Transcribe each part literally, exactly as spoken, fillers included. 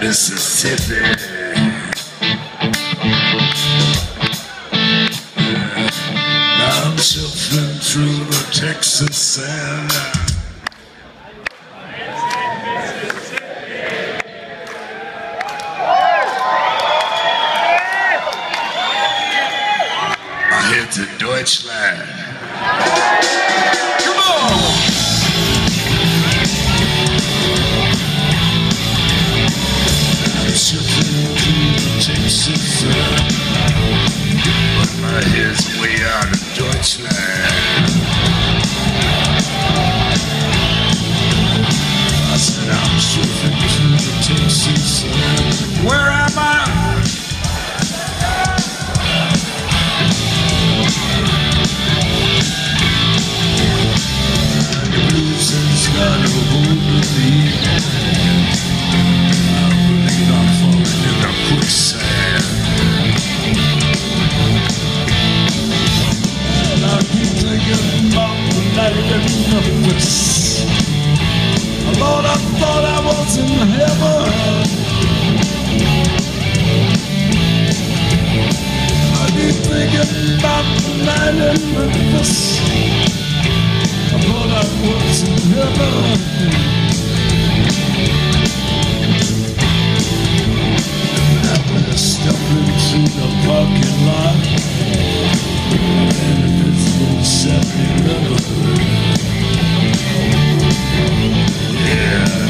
Mississippi. Now I'm shuffling through the Texas sand. I head to Deutschland. Come on! Texas, but my head's way out of Deutschland. I said I'm surfing through the Texas. Where am I? The blues has got a hold of me. I believe I'm falling in the quicksand. And I keep thinking about the night in Memphis. Lord, I thought I was in heaven. I keep thinking about the night in Memphis. I thought I was in heaven. Step into the parking lot, and if it's no seven eleven, yeah.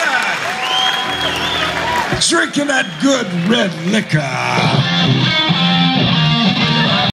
Drinking that good red liquor.